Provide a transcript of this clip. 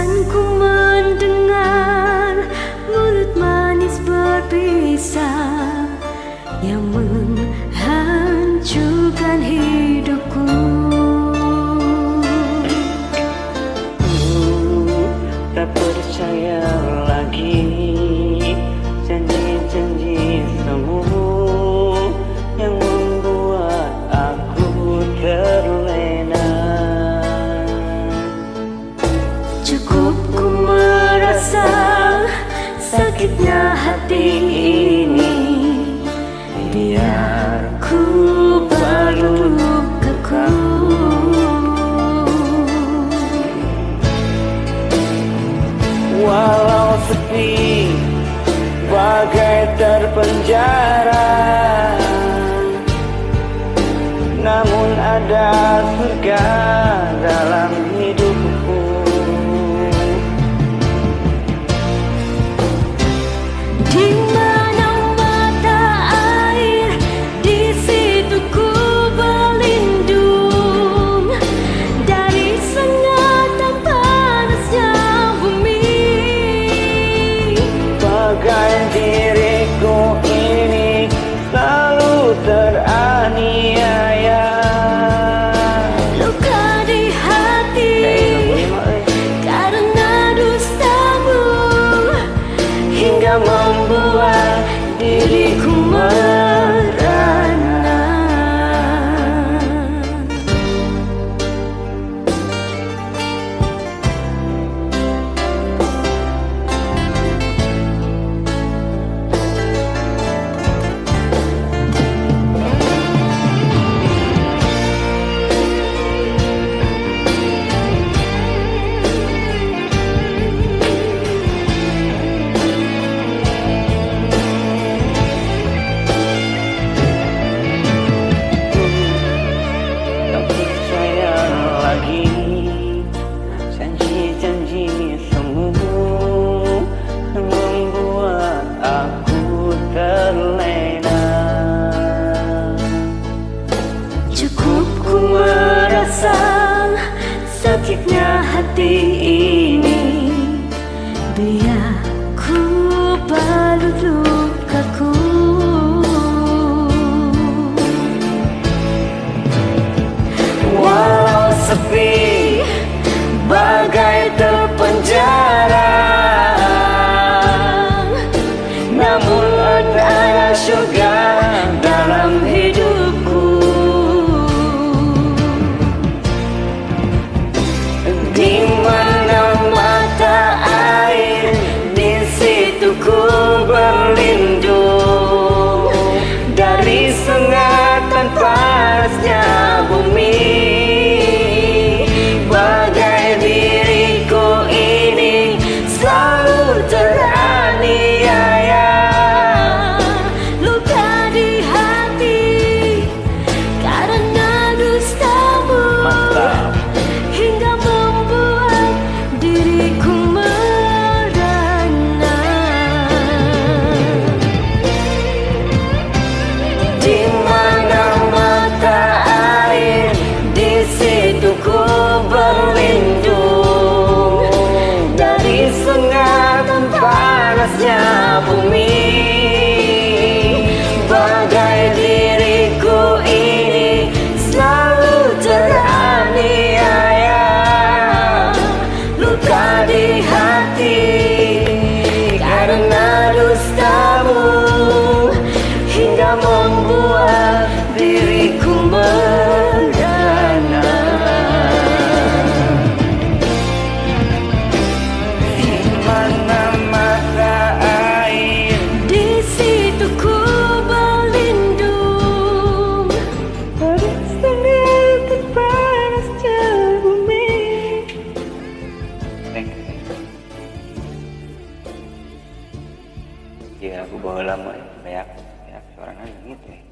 Bosan ku mendengar mulut manis berpisah yang menghancurkan hidupku. Tak percaya lagi janji-janji semu yang membuat aku terlena. Cukup ku merasa sakitnya hati ini, biar ku balut lukaku. Walau sepi bagai terpenjara, namun ada surga dalam hidupku. Di mana mata air, di situ ku berlindung dari sengatan panasnya bumi. Bagai diriku ini selalu teraniaya, Luka di hati karena dustamu, hingga membuat diriku merana. tak percaya lagi janji-janji semu yang membuat aku terlena. Cukup ku merasa sakitnya hati ini, biar ku balut lukaku. Walau sepi bagai terpenjara, namun ada surga dalam hidupku. Di mana mata air, di situ ku berlindung dari sengatan panasnya bumi. Bagai diriku ini selalu teraniaya, Luka di hati karena dustamu, mantap. hingga membuat diriku merana. Di mana mata air, di situ ku berlindung dari sengatan panasnya bumi. Bagai diriku ini selalu teraniaya, luka di hati karena dustamu, hingga membuat diriku merana. Di mana mata air, Di situ ku berlindung dari sengatan panasnya bumi. Ya aku bawa lama banyak sorangan gitu ya.